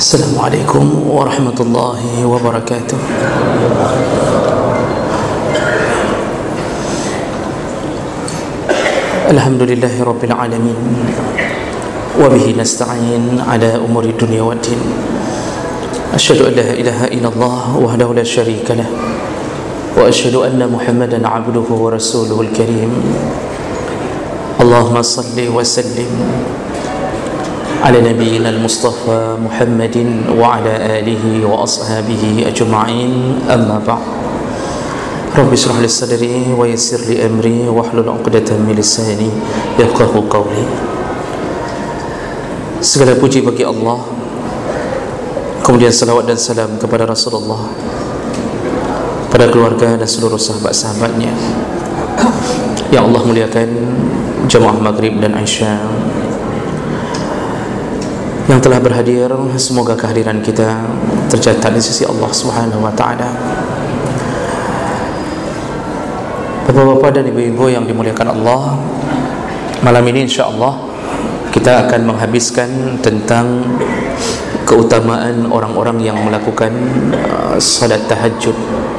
Assalamualaikum warahmatullahi wabarakatuh. Alhamdulillahi rabbil alamin, wa bihi nasta'in ala umuri dunya waddin. Asyhadu an la ilaha illallah wahdahu la syarika lah, wa asyhadu anna Muhammadan abduhu wa rasuluhul karim. Allahumma salli wa sallim على نبينا المصطفى محمد وعلى آله وأصحابه أجمعين أما بعد رب اشرح لي صدري ويسر لي أمري واحلل عقدة من لساني يفقهوا قولي. Segala puji bagi Allah, kemudian salawat dan salam kepada Rasulullah, pada keluarga dan seluruh sahabat-sahabatnya yang Allah muliakan, jamaah Maghrib dan Isya yang telah berhadir. Semoga kehadiran kita tercatat di sisi Allah Subhanahu wa taala. Bapak-bapak dan ibu-ibu yang dimuliakan Allah, malam ini insya-Allah kita akan menghabiskan tentang keutamaan orang-orang yang melakukan salat tahajud.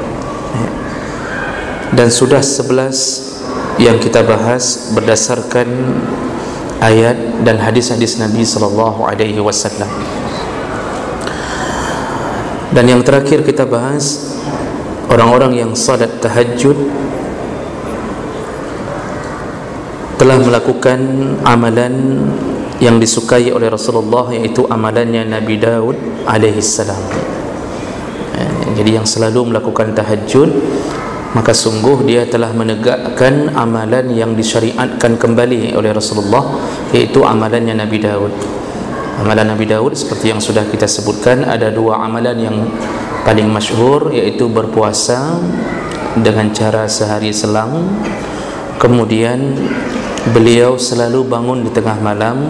Dan sudah 11 yang kita bahas berdasarkan ayat dan hadis-hadis Nabi sallallahu alaihi wasallam. Dan yang terakhir kita bahas orang-orang yang salat tahajud telah melakukan amalan yang disukai oleh Rasulullah, yaitu amalannya Nabi Daud alaihi salam. Jadi yang selalu melakukan tahajud, maka sungguh dia telah menegakkan amalan yang disyariatkan kembali oleh Rasulullah, yaitu amalannya Nabi Daud. Amalan Nabi Daud seperti yang sudah kita sebutkan, ada dua amalan yang paling masyhur, yaitu berpuasa dengan cara sehari selang, kemudian beliau selalu bangun di tengah malam,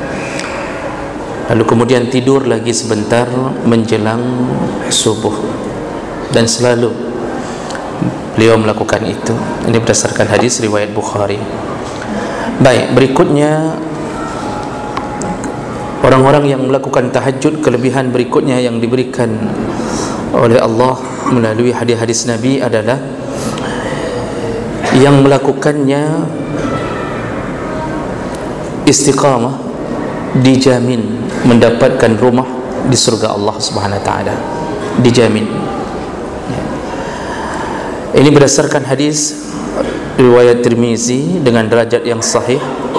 lalu kemudian tidur lagi sebentar menjelang subuh, dan selalu beliau melakukan itu. Ini berdasarkan hadis riwayat Bukhari. Baik, berikutnya orang-orang yang melakukan tahajud, kelebihan berikutnya yang diberikan oleh Allah melalui hadis-hadis Nabi adalah yang melakukannya istiqamah dijamin mendapatkan rumah di surga Allah Subhanahu wa taala. Dijamin. Ini berdasarkan hadis riwayat Tirmizi dengan derajat yang sahih.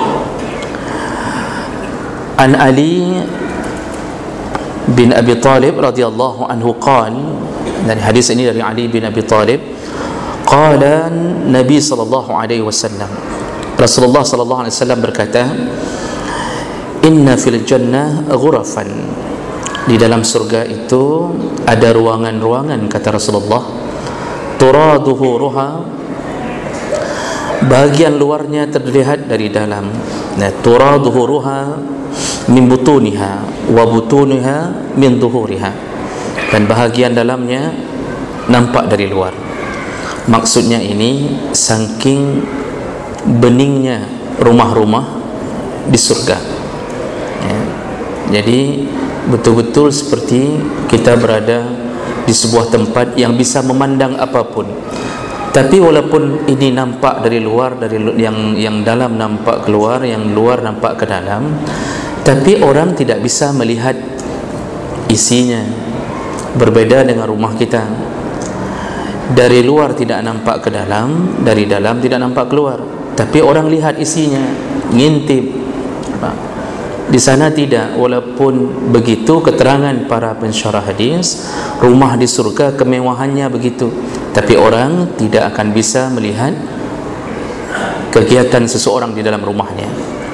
An Ali bin Abi Talib radhiyallahu anhu qala, dan hadis ini dari Ali bin Abi Talib, qala Nabi sallallahu alaihi wasallam, Rasulullah sallallahu alaihi wasallam berkata, inna fil jannah ghurafan, di dalam surga itu ada ruangan-ruangan, kata Rasulullah, turaduhu ruha, bahagian luarnya terlihat dari dalam. Nah, turaduhu ruha min butuniha wa butuniha min zuhuriha, dan bahagian dalamnya nampak dari luar. Maksudnya ini saking beningnya rumah-rumah di surga, ya. Jadi betul-betul seperti kita berada di sebuah tempat yang bisa memandang apapun. Tapi walaupun ini nampak dari luar, dari yang dalam nampak keluar, yang luar nampak ke dalam, tapi orang tidak bisa melihat isinya. Berbeda dengan rumah kita, dari luar tidak nampak ke dalam, dari dalam tidak nampak keluar, tapi orang lihat isinya, ngintip. Di sana tidak. Walaupun begitu, keterangan para pensyarah hadis, rumah di surga kemewahannya begitu, tapi orang tidak akan bisa melihat kegiatan seseorang di dalam rumahnya.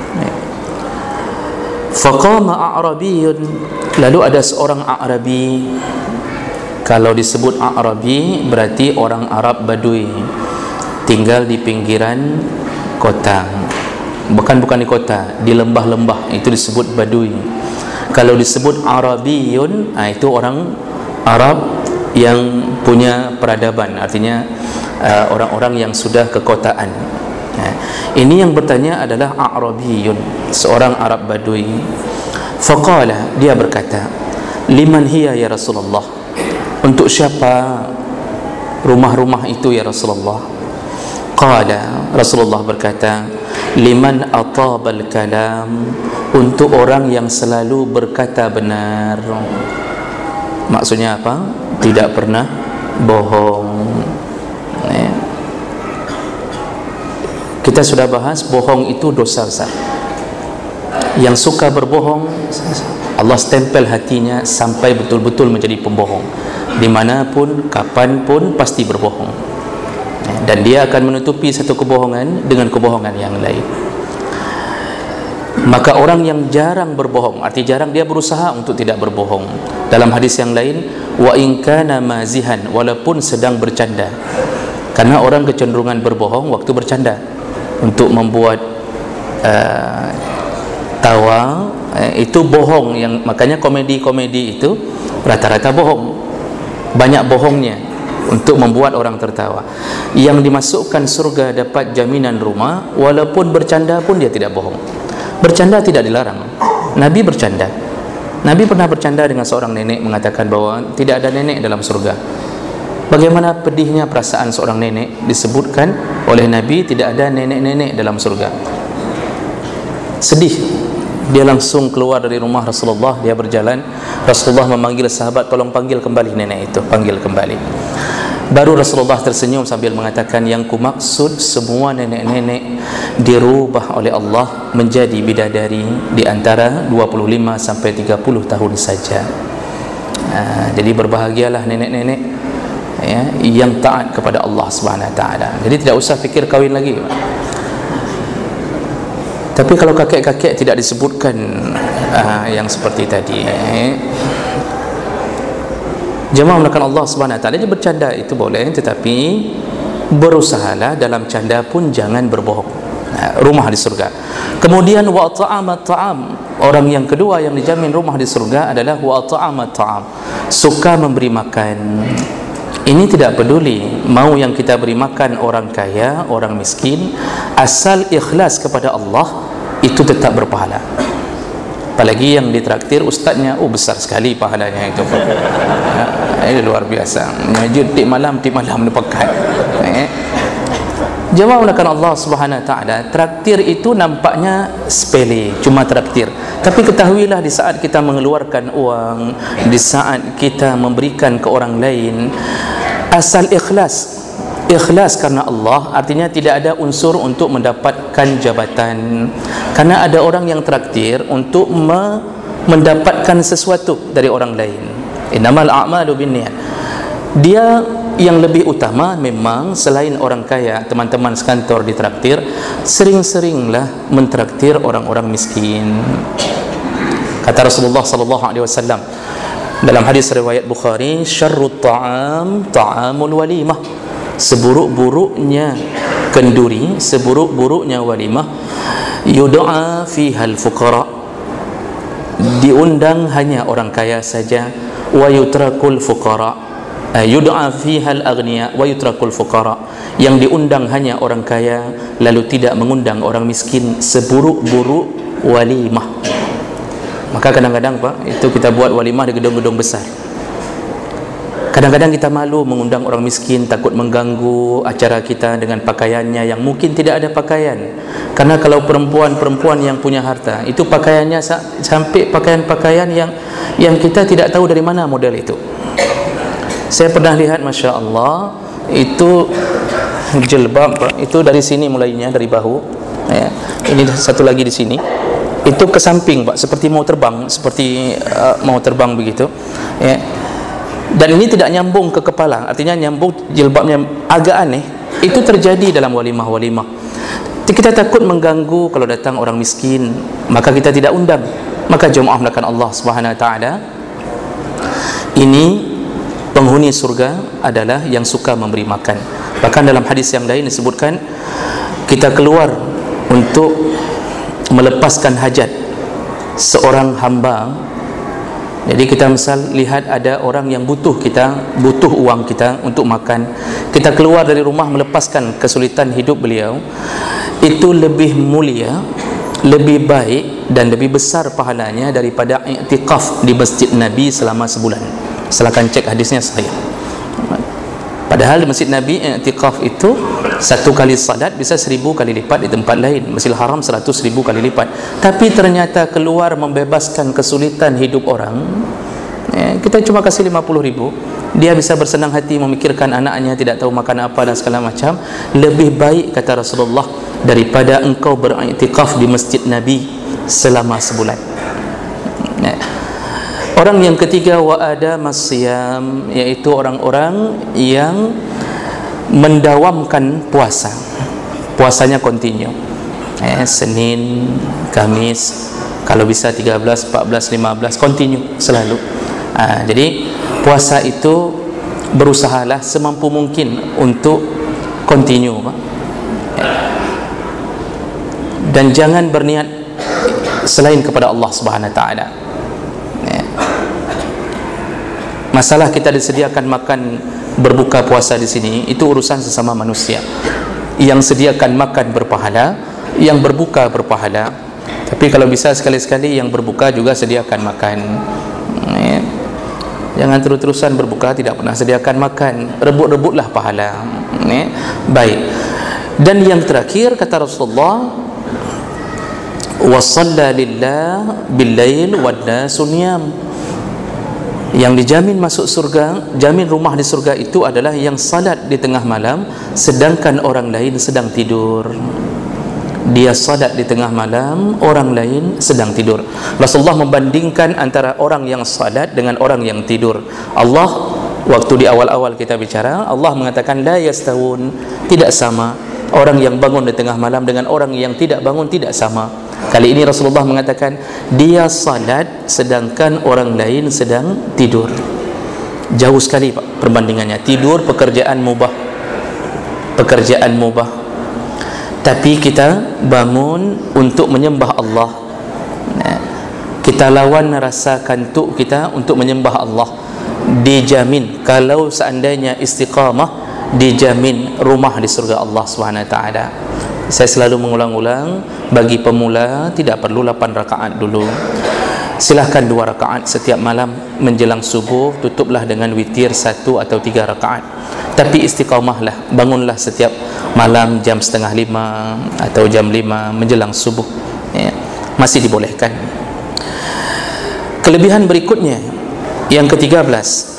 Faqama a'rabiyun, lalu ada seorang A'rabi. Kalau disebut A'rabi berarti orang Arab Badui, tinggal di pinggiran kota. Bukan di kota, di lembah-lembah, itu disebut Badui. Kalau disebut Arabiyun, itu orang Arab yang punya peradaban, artinya orang-orang yang sudah kekotaan. Ini yang bertanya adalah A'rabiyun, seorang Arab Badui. Faqala, dia berkata, liman hiya ya Rasulullah, untuk siapa rumah-rumah itu ya Rasulullah? Qala, Rasulullah berkata, liman atabal kalam, untuk orang yang selalu berkata benar. Maksudnya apa? Tidak pernah bohong. Kita sudah bahas bohong itu dosa besar. Yang suka berbohong, Allah stempel hatinya sampai betul-betul menjadi pembohong. Dimanapun, kapanpun pasti berbohong. Dan dia akan menutupi satu kebohongan dengan kebohongan yang lain. Maka orang yang jarang berbohong, arti jarang, dia berusaha untuk tidak berbohong. Dalam hadis yang lain, wa in kana mazihan, walaupun sedang bercanda. Karena orang kecenderungan berbohong waktu bercanda, untuk membuat tawa, itu bohong. Yang makanya komedi-komedi itu rata-rata bohong, banyak bohongnya untuk membuat orang tertawa. Yang dimasukkan surga dapat jaminan rumah, walaupun bercanda pun dia tidak bohong. Bercanda tidak dilarang. Nabi bercanda. Nabi pernah bercanda dengan seorang nenek, mengatakan bahwa tidak ada nenek dalam surga. Bagaimana pedihnya perasaan seorang nenek, disebutkan oleh Nabi tidak ada nenek-nenek dalam surga. Sedih. Dia langsung keluar dari rumah Rasulullah, dia berjalan. Rasulullah memanggil sahabat, tolong panggil kembali nenek itu, panggil kembali. Baru Rasulullah tersenyum sambil mengatakan, yang kumaksud semua nenek-nenek dirubah oleh Allah menjadi bidadari di antara 25 sampai 30 tahun saja. Jadi berbahagialah nenek-nenek ya, yang taat kepada Allah Subhanahu Wa Taala. Jadi tidak usah fikir kahwin lagi. Tapi kalau kakek-kakek tidak disebutkan yang seperti tadi. Jemaah melakukan Allah Subhanahu Wa Taala, dia bercanda itu boleh, tetapi berusahalah dalam canda pun jangan berbohong. Rumah di surga. Kemudian wa ta'amat ta'am, orang yang kedua yang dijamin rumah di surga adalah wa ta'amat ta'am, suka memberi makan. Ini tidak peduli mau yang kita beri makan orang kaya, orang miskin, asal ikhlas kepada Allah, itu tetap berpahala. Apalagi yang ditraktir ustaznya, oh besar sekali pahalanya itu. Ini luar biasa. Mengajar tiap malam menupakan. Jawab melakukan Allah Subhanahu Wa Taala, traktir itu nampaknya sepele, cuma traktir. Tapi ketahuilah di saat kita mengeluarkan uang, di saat kita memberikan ke orang lain, asal ikhlas. Ikhlas karena Allah, artinya tidak ada unsur untuk mendapatkan jabatan. Karena ada orang yang traktir untuk mendapatkan sesuatu dari orang lain. Innamal a'malu binniyat. Dia yang lebih utama memang selain orang kaya, teman-teman sekantor ditraktir, sering-seringlah mentraktir orang-orang miskin. Kata Rasulullah sallallahu alaihi wasallam dalam hadis riwayat Bukhari, syarrut ta'am ta'amul walimah. Seburuk-buruknya kenduri, seburuk-buruknya walimah, yud'a fihal fuqara, diundang hanya orang kaya saja, wa yutrakul fuqara, yud'a fihal aghniya wa yutrakul fuqara, yang diundang hanya orang kaya lalu tidak mengundang orang miskin. Seburuk-buruk walimah. Maka kadang-kadang Pak, itu kita buat walimah di gedung-gedung besar. Kadang-kadang kita malu mengundang orang miskin, takut mengganggu acara kita dengan pakaiannya yang mungkin tidak ada pakaian. Karena kalau perempuan-perempuan yang punya harta, itu pakaiannya sampai pakaian-pakaian yang kita tidak tahu dari mana model itu. Saya pernah lihat, Masya Allah, itu jilbab, itu dari sini mulainya, dari bahu ya. Ini satu lagi di sini, itu ke samping Pak, seperti mau terbang, seperti mau terbang begitu ya. Dan ini tidak nyambung ke kepala, artinya nyambung jilbabnya, agak aneh. Itu terjadi dalam walimah-walimah. Kita takut mengganggu kalau datang orang miskin, maka kita tidak undang. Maka jemaah melakukan Allah Subhanahu Wa Taala, ini penghuni surga adalah yang suka memberi makan. Bahkan dalam hadis yang lain disebutkan, kita keluar untuk melepaskan hajat seorang hamba. Jadi kita misal lihat ada orang yang butuh uang kita untuk makan, kita keluar dari rumah melepaskan kesulitan hidup beliau, itu lebih mulia, lebih baik dan lebih besar pahalanya daripada i'tikaf di masjid Nabi selama sebulan. Silakan cek hadisnya sahih. Padahal di masjid Nabi i'tikaf itu satu kali salat bisa 1000 kali lipat di tempat lain. Masjidil Haram 100,000 kali lipat. Tapi ternyata keluar membebaskan kesulitan hidup orang, kita cuma kasih 50,000, dia bisa bersenang hati memikirkan anaknya tidak tahu makan apa dan segala macam. Lebih baik, kata Rasulullah, daripada engkau beriktikaf di masjid Nabi selama sebulan. Orang yang ketiga, wa ada masyam, iaitu orang-orang yang mendawamkan puasa. Puasanya kontinu, Senin, Kamis, kalau bisa 13, 14, 15, kontinu selalu. Jadi puasa itu berusahalah semampu mungkin untuk kontinu, dan jangan berniat selain kepada Allah Subhanahu Wa Taala. Masalah kita disediakan makan berbuka puasa di sini itu urusan sesama manusia. Yang sediakan makan berpahala, yang berbuka berpahala. Tapi kalau bisa sekali-sekali yang berbuka juga sediakan makan. Jangan terus-terusan berbuka tidak pernah sediakan makan. Rebut-rebutlah pahala. Baik. Dan yang terakhir, kata Rasulullah, wa shalla lillah bil-lail wan nasu niyam. Yang dijamin masuk surga, jamin rumah di surga itu adalah yang salat di tengah malam sedangkan orang lain sedang tidur. Dia salat di tengah malam, orang lain sedang tidur. Rasulullah membandingkan antara orang yang salat dengan orang yang tidur. Allah, waktu di awal-awal kita bicara, Allah mengatakan la yastawun, tidak sama. Orang yang bangun di tengah malam dengan orang yang tidak bangun tidak sama. Kali ini Rasulullah mengatakan dia salat sedangkan orang lain sedang tidur. Jauh sekali Pak perbandingannya. Tidur pekerjaan mubah, pekerjaan mubah, tapi kita bangun untuk menyembah Allah. Kita lawan rasa kantuk kita untuk menyembah Allah. Dijamin kalau seandainya istiqamah, dijamin rumah di surga Allah SWT. Saya selalu mengulang-ulang, bagi pemula tidak perlu 8 rakaat dulu. Silahkan 2 rakaat setiap malam menjelang subuh, tutuplah dengan witir 1 atau 3 rakaat. Tapi istiqamahlah, bangunlah setiap malam jam 4:30 atau jam 5 menjelang subuh, masih dibolehkan. Kelebihan berikutnya, yang ke-13,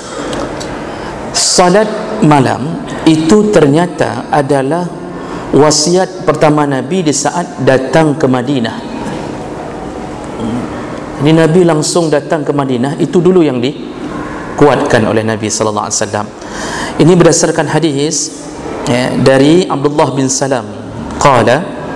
salat malam itu ternyata adalah wasiat pertama Nabi di saat datang ke Madinah. Ini Nabi langsung datang ke Madinah, itu dulu yang dikuatkan oleh Nabi sallallahu alaihi wasallam. Ini berdasarkan hadis dari Abdullah bin Salam. Qala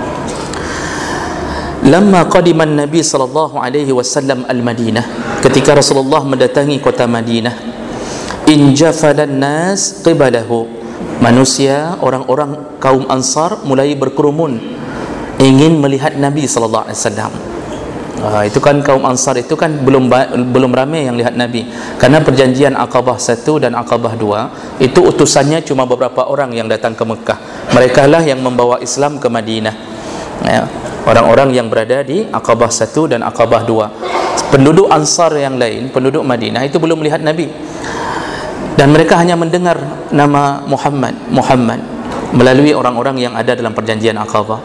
lamma qadima an-nabi sallallahu alaihi wasallam al-Madinah, ketika Rasulullah mendatangi kota Madinah, injafalan nas qibalahu, manusia, orang-orang kaum Ansar mulai berkerumun ingin melihat Nabi sallallahu alaihi wasallam. Itu kan kaum Ansar itu kan belum ramai yang lihat Nabi, karena perjanjian Aqabah 1 dan Aqabah 2 itu utusannya cuma beberapa orang yang datang ke Mekah. Mereka lah yang membawa Islam ke Madinah. Orang-orang yang berada di Aqabah 1 dan Aqabah 2. Penduduk Ansar yang lain, penduduk Madinah itu belum melihat Nabi. Dan mereka hanya mendengar nama Muhammad melalui orang-orang yang ada dalam perjanjian Aqabah.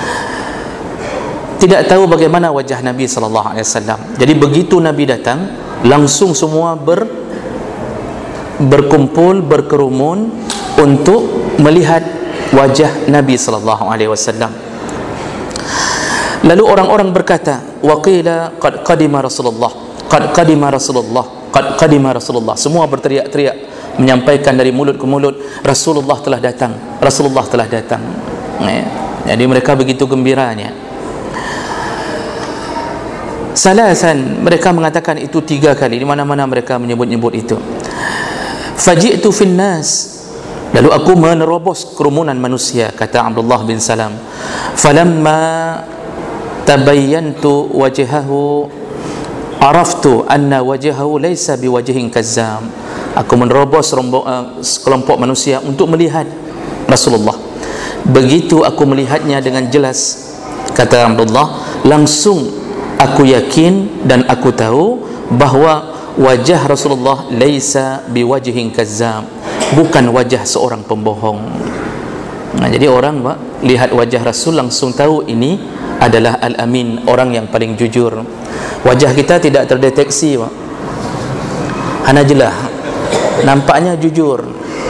Tidak tahu bagaimana wajah Nabi sallallahu alaihi wasallam. Jadi begitu Nabi datang, langsung semua berkumpul, berkerumun untuk melihat wajah Nabi sallallahu alaihi wasallam. Lalu orang-orang berkata, waqila qad qadima Rasulullah, qad qadima Rasulullah, qad qadima Rasulullah. Semua berteriak-teriak menyampaikan dari mulut ke mulut, Rasulullah telah datang, Rasulullah telah datang. Jadi mereka begitu gembiranya. Salasan, mereka mengatakan itu 3 kali, di mana-mana mereka menyebut-nyebut itu. Faji'tu fin nas, lalu aku menerobos kerumunan manusia, kata Abdullah bin Salam. Falamma tabayyantu wajhahu araftu anna wajhahu laysa biwajhin kazzam. Aku menerobos kelompok manusia untuk melihat Rasulullah. Begitu aku melihatnya dengan jelas, kata Abdullah, langsung aku yakin dan aku tahu bahawa wajah Rasulullah laisa biwajhin kazzab, bukan wajah seorang pembohong. Jadi orang lihat wajah Rasul langsung tahu ini adalah Al-Amin, orang yang paling jujur. Wajah kita tidak terdeteksi, hanya jelas nampaknya jujur,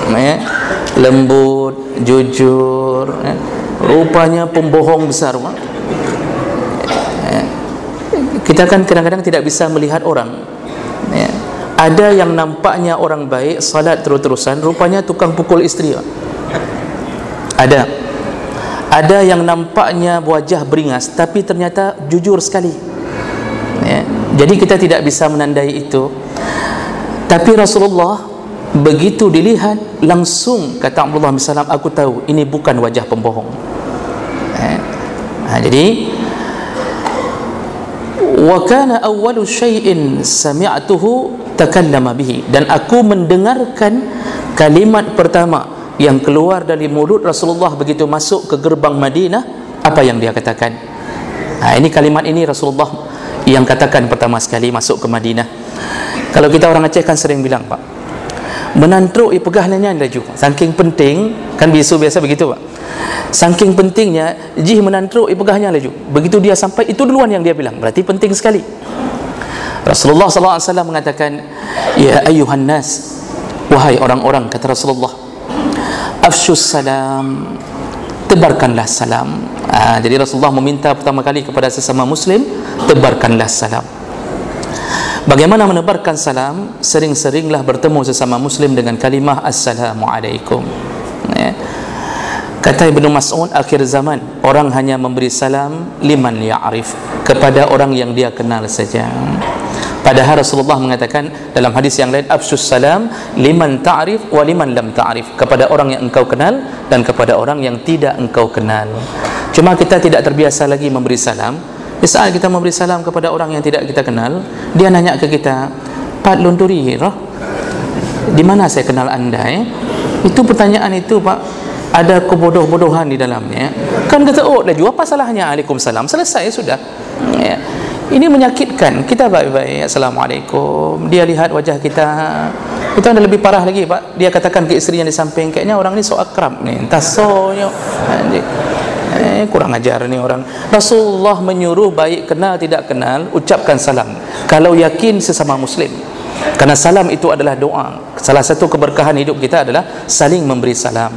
lembut, jujur, rupanya pembohong besar. Kita kan kadang-kadang tidak bisa melihat orang. Ada yang nampaknya orang baik, salat terus-terusan, rupanya tukang pukul isteri. Ada yang nampaknya wajah beringas tapi ternyata jujur sekali. Jadi kita tidak bisa menandai itu. Tapi Rasulullah begitu dilihat langsung kata Abdullah bin Salam, aku tahu ini bukan wajah pembohong. Jadi wa kana awwalu syai'in sami'tuhu takallama bihi, dan aku mendengarkan kalimat pertama yang keluar dari mulut Rasulullah begitu masuk ke gerbang Madinah, apa yang dia katakan. Ini kalimat ini Rasulullah yang katakan pertama sekali masuk ke Madinah. Kalau kita orang Aceh kan sering bilang, Pak, menantruk pegahnya laju, saking penting, kan biasa begitu, Pak. Saking pentingnya jih menantruk pegahnya laju, begitu dia sampai itu duluan yang dia bilang, berarti penting sekali. Rasulullah SAW mengatakan, ya ayuhan nas, wahai orang-orang, kata Rasulullah, afshus salam, tebarkanlah salam. Jadi Rasulullah meminta pertama kali kepada sesama muslim, tebarkanlah salam. Bagaimana menebarkan salam? Sering-seringlah bertemu sesama muslim dengan kalimah assalamualaikum. Kata Ibnu Mas'ud, akhir zaman orang hanya memberi salam liman ya'rif, kepada orang yang dia kenal saja. Padahal Rasulullah mengatakan dalam hadis yang lain, afshus salam liman ta'rif wa liman lam ta'rif, kepada orang yang engkau kenal dan kepada orang yang tidak engkau kenal. Cuma kita tidak terbiasa lagi memberi salam. Di saat kita memberi salam kepada orang yang tidak kita kenal, dia nanya ke kita, Pak Lunturi, di mana saya kenal anda? Itu pertanyaan itu, Pak, ada kebodoh-bodohan di dalamnya. Kan kata, oh laju, apa salahnya? Waalaikumsalam, selesai sudah. Ini menyakitkan. Kita baik-baik, assalamualaikum, dia lihat wajah kita. Itu ada lebih parah lagi, Pak. Dia katakan ke isteri yang di samping, kayaknya orang ni so akrab ni, entah sonya, kurang ajar ni orang. Rasulullah menyuruh baik kenal tidak kenal ucapkan salam kalau yakin sesama muslim, karena salam itu adalah doa. Salah satu keberkahan hidup kita adalah saling memberi salam.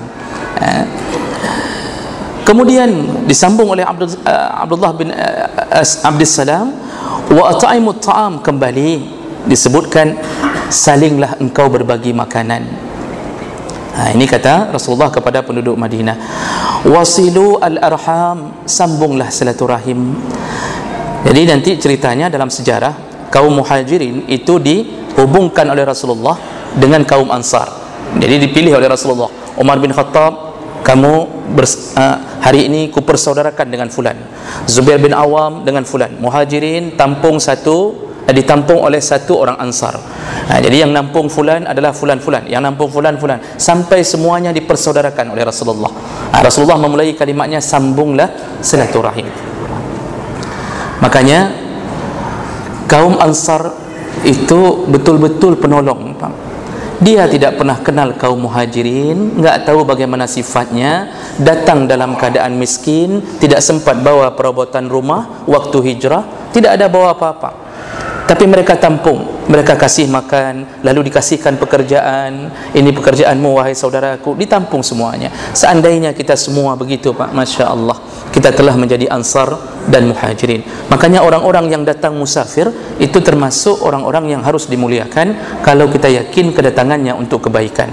Kemudian disambung oleh Abdullah bin Abdissalam, wa at'imut ta'am, kembali disebutkan salinglah engkau berbagi makanan. Ini kata Rasulullah kepada penduduk Madinah. Wasilu al-arham, sambunglah silaturahim. Jadi nanti ceritanya dalam sejarah, kaum muhajirin itu dihubungkan oleh Rasulullah dengan kaum ansar. Jadi dipilih oleh Rasulullah, Umar bin Khattab, kamu hari ini kupersaudarakan dengan fulan, Zubair bin Awam dengan fulan. Muhajirin ditampung oleh satu orang ansar. Jadi yang nampung fulan adalah fulan-fulan, yang nampung fulan-fulan, sampai semuanya dipersaudarakan oleh Rasulullah. Rasulullah memulai kalimatnya, sambunglah silaturahim. Makanya kaum ansar itu betul-betul penolong. Dia tidak pernah kenal kaum muhajirin, enggak tahu bagaimana sifatnya, datang dalam keadaan miskin, tidak sempat bawa perabotan rumah waktu hijrah, tidak ada bawa apa-apa. Tapi mereka tampung, mereka kasih makan, lalu dikasihkan pekerjaan. Ini pekerjaanmu wahai saudaraku, ditampung semuanya. Seandainya kita semua begitu, Pak, Masya Allah, kita telah menjadi ansar dan muhajirin. Makanya orang-orang yang datang musafir itu termasuk orang-orang yang harus dimuliakan kalau kita yakin kedatangannya untuk kebaikan.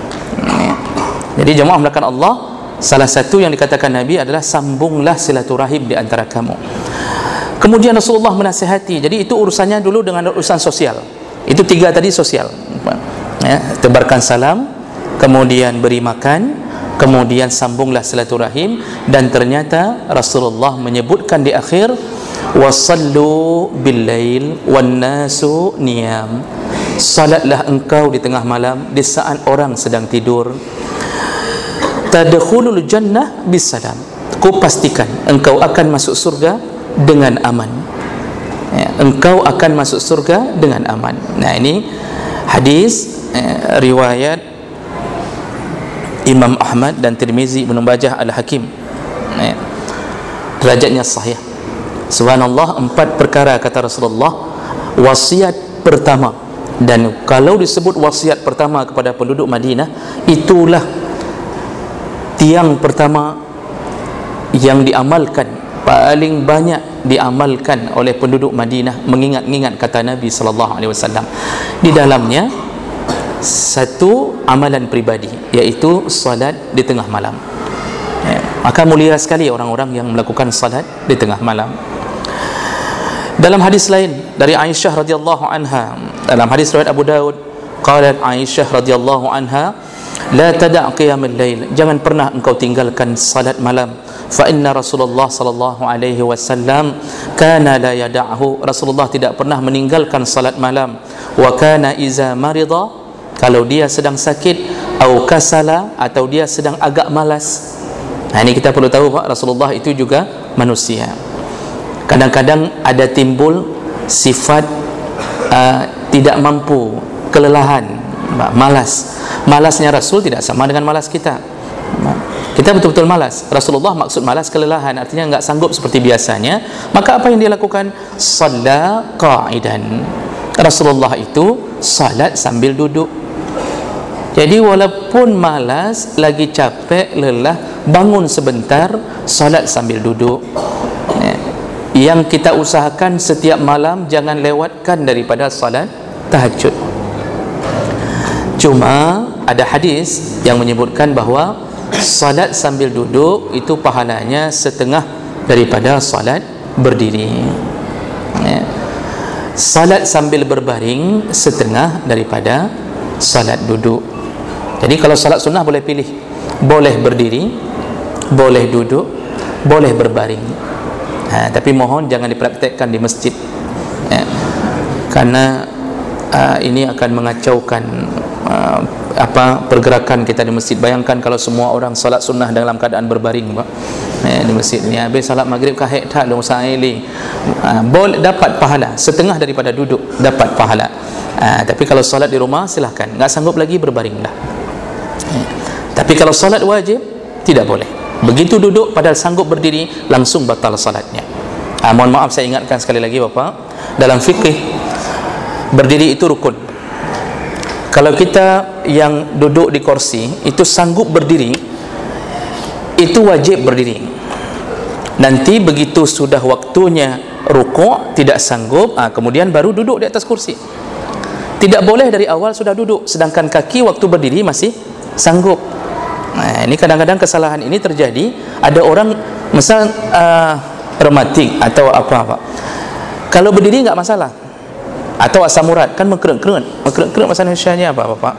Jadi jemaah melakukan Allah, salah satu yang dikatakan Nabi adalah sambunglah silaturahim di antara kamu. Kemudian Rasulullah menasihati. Jadi itu urusannya dulu dengan urusan sosial. Itu tiga tadi sosial. Tebarkan salam, kemudian beri makan, kemudian sambunglah silaturahim. Dan ternyata Rasulullah menyebutkan di akhir, wasallu billail wan nasu niyam, salatlah engkau di tengah malam di saat orang sedang tidur. Tadkhulul jannah bisalam, ku pastikan engkau akan masuk surga dengan aman. engkau akan masuk surga dengan aman. Nah, ini hadis riwayat Imam Ahmad dan Tirmizi, Ibnu Majah, Al-Hakim. Derajatnya sahih. Subhanallah, 4 perkara kata Rasulullah wasiat pertama, dan kalau disebut wasiat pertama kepada penduduk Madinah, itulah tiang pertama yang diamalkan, paling banyak diamalkan oleh penduduk Madinah, mengingat-ingat kata Nabi sallallahu alaihi wasallam. Di dalamnya satu amalan pribadi, iaitu salat di tengah malam. Maka mulia sekali orang-orang yang melakukan salat di tengah malam. Dalam hadis lain dari Aisyah radhiyallahu anha, dalam hadis riwayat Abu Daud, qalat Aisyah radhiyallahu anha, la tada' qiyamul lail, jangan pernah engkau tinggalkan salat malam. Fa inna Rasulullah sallallahu alaihi wasallam kana la yada'hu, Rasulullah tidak pernah meninggalkan salat malam. Wa kana iza marida, kalau dia sedang sakit, au kasala, atau dia sedang agak malas. Nah, ini kita perlu tahu, Pak, Rasulullah itu juga manusia. Kadang-kadang ada timbul sifat tidak mampu, kelelahan, malas. Malasnya Rasul tidak sama dengan malas kita. Kita betul-betul malas. Rasulullah maksud malas kelelahan, artinya enggak sanggup seperti biasanya. Maka apa yang dia lakukan? Shalla qa'idan. Rasulullah itu salat sambil duduk. Jadi walaupun malas, lagi capek, lelah, bangun sebentar, salat sambil duduk. Yang kita usahakan setiap malam jangan lewatkan daripada salat tahajud. Cuma ada hadis yang menyebutkan bahawa salat sambil duduk itu pahalanya setengah daripada salat berdiri. Salat sambil berbaring setengah daripada salat duduk. Jadi kalau salat sunnah boleh pilih, boleh berdiri, boleh duduk, boleh berbaring. Tapi mohon jangan dipraktekkan di masjid, karena ini akan mengacaukan pergerakan kita di masjid. Bayangkan kalau semua orang salat sunnah dalam keadaan berbaring, Pak, di masjid ni. Habis salat maghrib kahit tak ada usahaili, boleh dapat pahala setengah daripada duduk, dapat pahala. Tapi kalau salat di rumah silahkan, enggak sanggup lagi berbaringlah. Tapi kalau salat wajib tidak boleh. Begitu duduk padahal sanggup berdiri, langsung batal salatnya. Mohon maaf, saya ingatkan sekali lagi, Bapak, dalam fikih berdiri itu rukun. Kalau kita yang duduk di kursi itu sanggup berdiri, itu wajib berdiri. Nanti begitu sudah waktunya rukuk tidak sanggup, kemudian baru duduk di atas kursi. Tidak boleh dari awal sudah duduk, sedangkan kaki waktu berdiri masih sanggup. Ini kadang-kadang kesalahan ini terjadi. Ada orang misal rematik atau apa-apa, kalau berdiri enggak masalah, atau asam urat kan mengkerut-kerut bahasa Indonesianya apa, Bapak?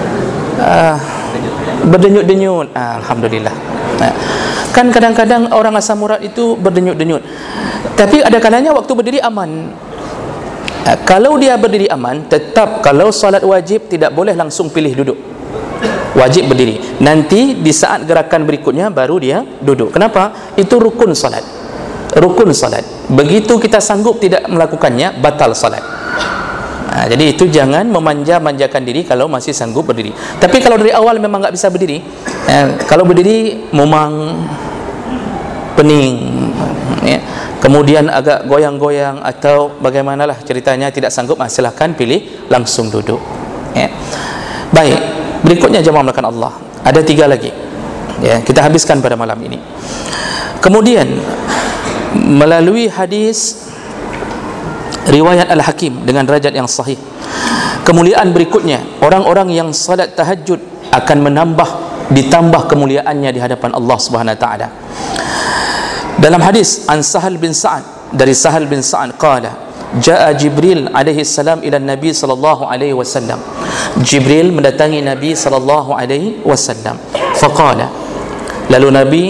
Berdenyut-denyut. Alhamdulillah. Kan kadang-kadang orang asam urat itu berdenyut-denyut, tapi ada kalanya waktu berdiri aman. Kalau dia berdiri aman, tetap kalau salat wajib tidak boleh langsung pilih duduk, wajib berdiri. Nanti di saat gerakan berikutnya baru dia duduk. Kenapa? Itu rukun salat. Rukun salat. Begitu kita sanggup tidak melakukannya, batal salat. Jadi itu jangan memanja-manjakan diri kalau masih sanggup berdiri. Tapi kalau dari awal memang nggak bisa berdiri, kalau berdiri memang pening, kemudian agak goyang-goyang atau bagaimanalah ceritanya tidak sanggup, silahkan pilih langsung duduk. Baik, berikutnya jemaah melakukan Allah, ada 3 lagi, kita habiskan pada malam ini. Kemudian melalui hadis riwayat Al-Hakim dengan derajat yang sahih, kemuliaan berikutnya, orang-orang yang salat tahajud akan ditambah kemuliaannya di hadapan Allah Subhanahu wa taala. Dalam hadis an Sahal bin Sa'ad, dari Sahal bin Sa'ad qala jaa Jibril alaihi salam ila Nabi sallallahu alaihi wasallam. Jibril mendatangi Nabi sallallahu alaihi wasallam. Faqala, lalu Nabi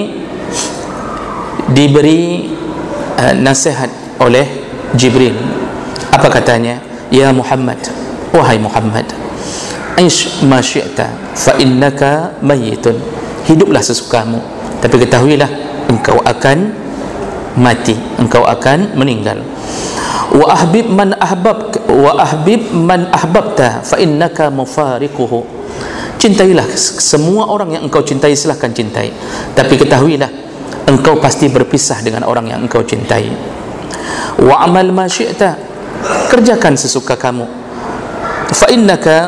diberi nasihat oleh Jibril. Apa katanya? Ya Muhammad, wahai Muhammad, aish ma syi'ta fa innaka mayyitun, hiduplah sesukamu, tapi ketahuilah engkau akan mati, engkau akan meninggal. wa ahbib man ahbabta fa innaka mufariquhu. Cintailah semua orang yang engkau cintai, silahkan cintai, tapi ketahuilah engkau pasti berpisah dengan orang yang engkau cintai. Wa amal ma syi'ta, kerjakan sesuka kamu, fa innaka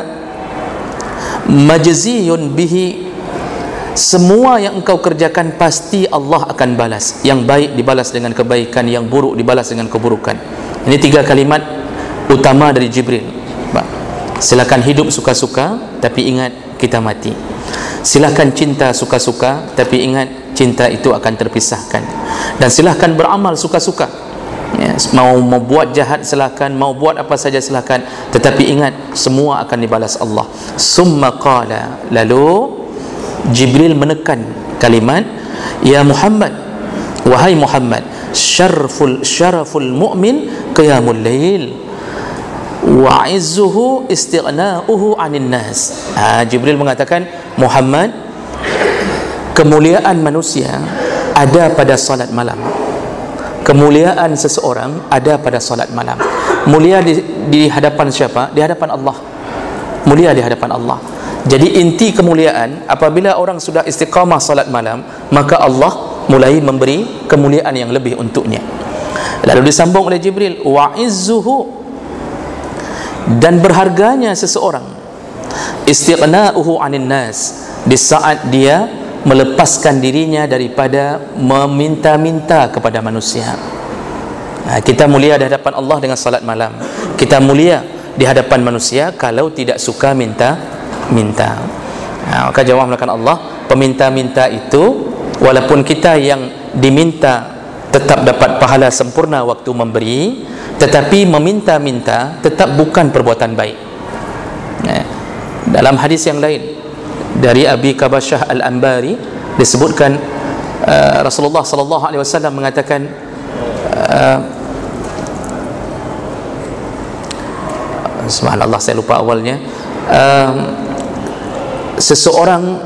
majziyun bihi, semua yang engkau kerjakan pasti Allah akan balas. Yang baik dibalas dengan kebaikan, yang buruk dibalas dengan keburukan. Ini 3 kalimat utama dari Jibril. Silakan hidup suka-suka, tapi ingat kita mati. Silakan cinta suka-suka, tapi ingat cinta itu akan terpisahkan. Dan silakan beramal suka-suka, ya, mau buat jahat silakan, mau buat apa saja silakan, tetapi ingat semua akan dibalas Allah. Summa qala, lalu Jibril menekan kalimat, ya Muhammad, wahai Muhammad, syaraful mu'min qiyamul lail wa izzuhu istighna'uhu 'anil nas. Jibril mengatakan, Muhammad, kemuliaan manusia ada pada salat malam. Kemuliaan seseorang ada pada salat malam. Mulia di hadapan siapa? Di hadapan Allah. Mulia di hadapan Allah. Jadi inti kemuliaan, apabila orang sudah istiqamah salat malam, maka Allah mulai memberi kemuliaan yang lebih untuknya. Lalu disambung oleh Jibril, wa izzuhu, dan berharganya seseorang, istighna'uhu 'anil nas, di saat dia melepaskan dirinya daripada meminta-minta kepada manusia. Kita mulia di hadapan Allah dengan salat malam. Kita mulia di hadapan manusia kalau tidak suka minta-minta. Maka jawab melakukan Allah, peminta-minta itu walaupun kita yang diminta tetap dapat pahala sempurna waktu memberi, tetapi meminta-minta tetap bukan perbuatan baik. Dalam hadis yang lain dari Abi Kabasyah Al-Anbari disebutkan, Rasulullah sallallahu alaihi wasallam mengatakan, subhanallah saya lupa awalnya, seseorang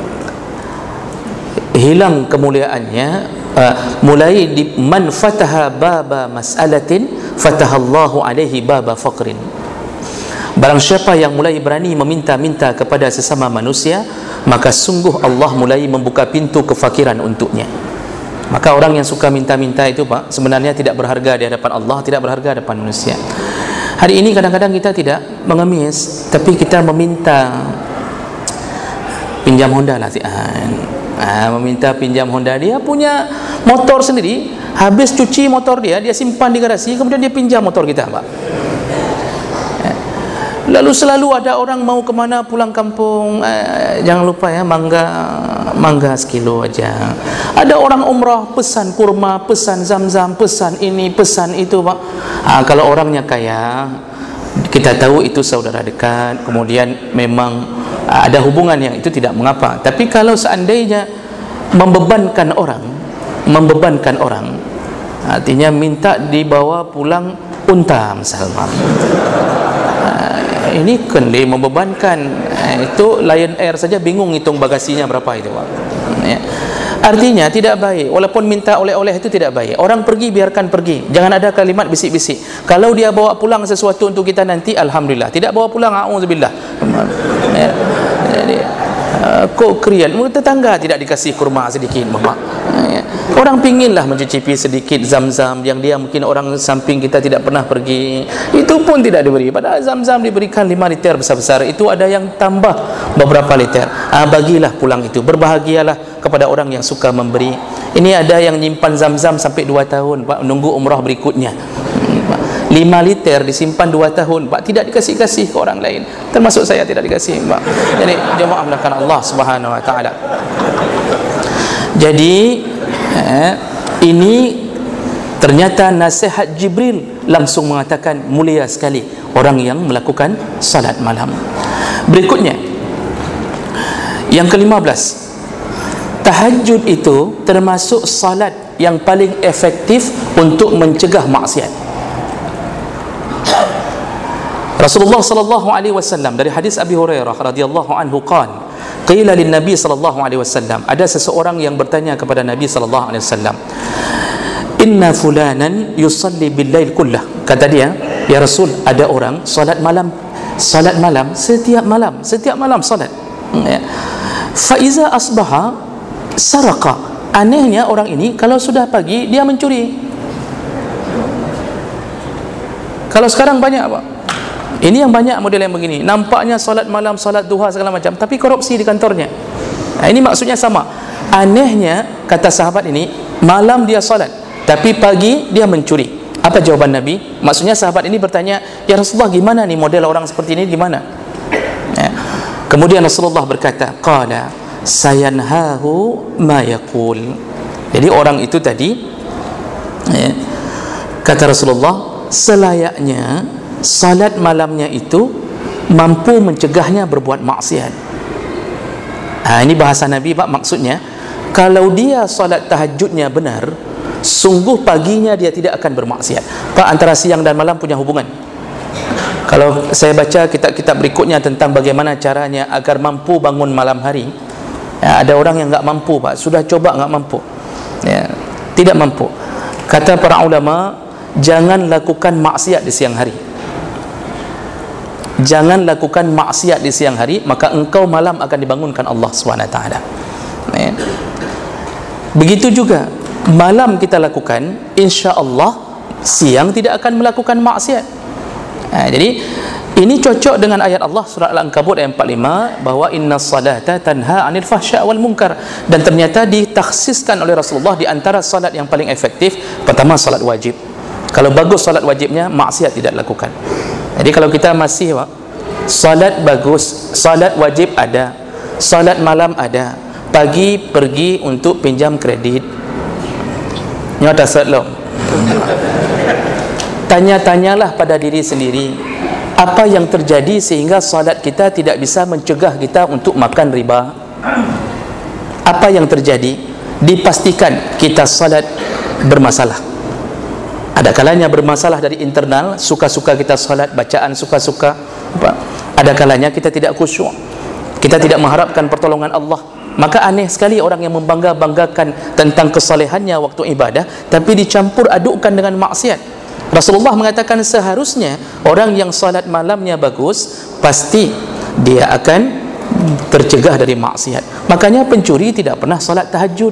hilang kemuliaannya mulai di man fataha baba mas'alatin fatahallahu alaihi baba faqrin. Barang siapa yang mulai berani meminta-minta kepada sesama manusia, maka sungguh Allah mulai membuka pintu kefakiran untuknya. Maka orang yang suka minta-minta itu Pak, sebenarnya tidak berharga di hadapan Allah, tidak berharga di hadapan manusia. Hari ini kadang-kadang kita tidak mengemis, tapi kita meminta pinjam Honda lah, meminta pinjam Honda. Dia punya motor sendiri, habis cuci motor dia simpan di garasi, kemudian dia pinjam motor kita Pak. Lalu selalu ada orang mau kemana pulang kampung, jangan lupa ya, mangga sekilo aja. Ada orang umrah pesan kurma, pesan zam-zam, pesan ini, pesan itu Pak. Kalau orangnya kaya, kita tahu itu saudara dekat, kemudian memang ada hubungan yang itu tidak mengapa. Tapi kalau seandainya membebankan orang, artinya minta dibawa pulang unta misalnya, ini kan dia membebankan. Itu Lion Air saja bingung hitung bagasinya berapa itu Pak. Artinya tidak baik. Walaupun minta oleh-oleh itu tidak baik. Orang pergi biarkan pergi, jangan ada kalimat bisik-bisik. Kalau dia bawa pulang sesuatu untuk kita nanti, alhamdulillah. Tidak bawa pulang, a'udzubillah. Jadi kok krian tetangga tidak dikasih kurma sedikit Bapak. Orang pinginlah mencicipi sedikit zam-zam yang dia mungkin orang samping kita tidak pernah pergi, itu pun tidak diberi. Padahal zam-zam diberikan 5 liter besar-besar, itu ada yang tambah beberapa liter. Bagilah pulang itu. Berbahagialah kepada orang yang suka memberi. Ini ada yang nyimpan zam-zam sampai 2 tahun Pak, menunggu umrah berikutnya. 5 liter disimpan 2 tahun Pak, tidak dikasih-kasih ke orang lain, termasuk saya tidak dikasih Pak. Jadi jemaah melakukan Allah Subhanahu wa taala. Jadi ini ternyata nasihat Jibril langsung mengatakan mulia sekali orang yang melakukan salat malam. Berikutnya yang ke-15, tahajud itu termasuk salat yang paling efektif untuk mencegah maksiat. Rasulullah sallallahu alaihi wasallam dari hadis Abi Hurairah radhiyallahu anhu qala, qila lin nabi sallallahu alaihi wasallam, ada seseorang yang bertanya kepada Nabi sallallahu alaihi wasallam, inna fulanan yusalli bil-lail kullah. Kata dia, ya Rasul, ada orang salat malam setiap malam salat. Fa iza asbaha saraqa. Anehnya orang ini kalau sudah pagi dia mencuri. Kalau sekarang banyak apa? Ini yang banyak model yang begini. Nampaknya salat malam, salat duha segala macam, tapi korupsi di kantornya. Ini maksudnya sama. Anehnya, kata sahabat ini, malam dia salat, tapi pagi dia mencuri. Apa jawaban Nabi? Maksudnya sahabat ini bertanya, ya Rasulullah, gimana nih model orang seperti ini, gimana? Kemudian Rasulullah berkata, qala sayanhahu ma yaqul. Jadi orang itu tadi, kata Rasulullah, selayaknya salat malamnya itu mampu mencegahnya berbuat maksiat. Ini bahasa Nabi, Pak. Maksudnya, kalau dia salat tahajudnya benar, sungguh paginya dia tidak akan bermaksiat. Pak, antara siang dan malam punya hubungan. Kalau saya baca kitab-kitab berikutnya tentang bagaimana caranya agar mampu bangun malam hari, ada orang yang enggak mampu, Pak. Sudah coba enggak mampu, tidak mampu. Kata para ulama, jangan lakukan maksiat di siang hari. Jangan lakukan maksiat di siang hari, maka engkau malam akan dibangunkan Allah SWT. Begitu juga malam kita lakukan, insya Allah siang tidak akan melakukan maksiat. Jadi ini cocok dengan ayat Allah surah Al-Ankabut ayat 45, bahwa inna salata tanha anil fahsya wal munkar. Dan ternyata ditakhsiskan oleh Rasulullah di antara salat yang paling efektif, pertama salat wajib. Kalau bagus salat wajibnya, maksiat tidak lakukan. Jadi kalau kita masih salat bagus, salat wajib ada, salat malam ada, pagi pergi untuk pinjam kredit, nyata salat lo. Tanya-tanyalah pada diri sendiri, apa yang terjadi sehingga salat kita tidak bisa mencegah kita untuk makan riba? Apa yang terjadi? Dipastikan kita salat bermasalah. Ada kalanya bermasalah dari internal, suka-suka kita salat, bacaan suka-suka. Ada kalanya kita tidak khusyuk, kita tidak mengharapkan pertolongan Allah. Maka aneh sekali orang yang membangga-banggakan tentang kesalehannya waktu ibadah, tapi dicampur adukkan dengan maksiat. Rasulullah mengatakan seharusnya orang yang salat malamnya bagus, pasti dia akan tercegah dari maksiat. Makanya pencuri tidak pernah salat tahajud.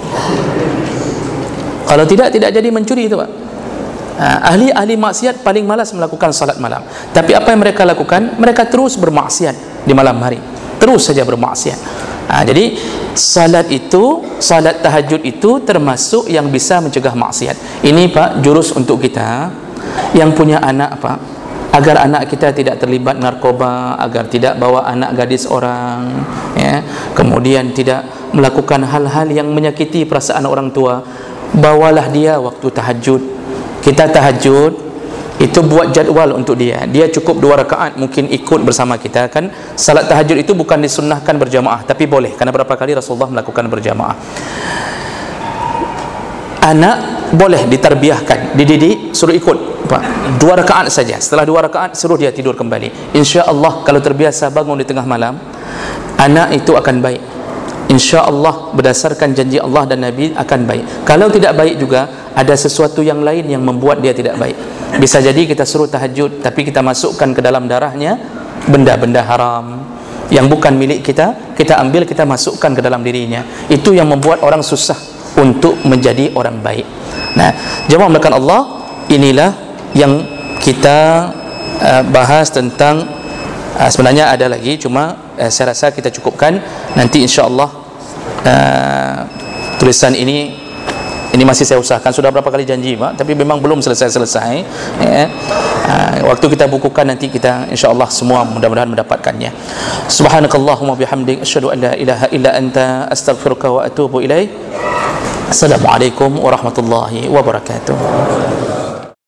Kalau tidak jadi mencuri itu, Pak. Ahli maksiat paling malas melakukan salat malam. Tapi apa yang mereka lakukan? Mereka terus bermaksiat di malam hari, terus saja bermaksiat. Jadi salat tahajud itu termasuk yang bisa mencegah maksiat. Ini, Pak, jurus untuk kita yang punya anak, Pak, agar anak kita tidak terlibat narkoba, agar tidak bawa anak gadis orang, kemudian tidak melakukan hal-hal yang menyakiti perasaan orang tua. Bawalah dia waktu tahajud. Kita tahajud itu buat jadual untuk dia. Dia cukup 2 rakaat mungkin ikut bersama kita, kan. Salat tahajud itu bukan disunnahkan berjamaah, tapi boleh, karena berapa kali Rasulullah melakukan berjamaah. Anak boleh ditarbiahkan, dididik, suruh ikut, Pak. 2 rakaat saja. Setelah 2 rakaat suruh dia tidur kembali. Insya Allah kalau terbiasa bangun di tengah malam, anak itu akan baik. Insya Allah berdasarkan janji Allah dan Nabi akan baik. Kalau tidak baik juga, ada sesuatu yang lain yang membuat dia tidak baik. Bisa jadi kita suruh tahajud, tapi kita masukkan ke dalam darahnya benda-benda haram yang bukan milik kita, kita ambil, kita masukkan ke dalam dirinya. Itu yang membuat orang susah untuk menjadi orang baik. Nah, jemaah melakukan Allah, inilah yang kita bahas tentang. Sebenarnya ada lagi, cuma saya rasa kita cukupkan. Nanti insya-Allah tulisan ini masih saya usahakan, sudah berapa kali janji, Pak, tapi memang belum selesai. Waktu kita bukukan nanti kita insya-Allah semua mudah-mudahan mendapatkannya. Subhanakallahumma bihamdik, asyhadu an la ilaha illa anta, astaghfiruka wa atubu ilaik. Assalamualaikum warahmatullahi wabarakatuh.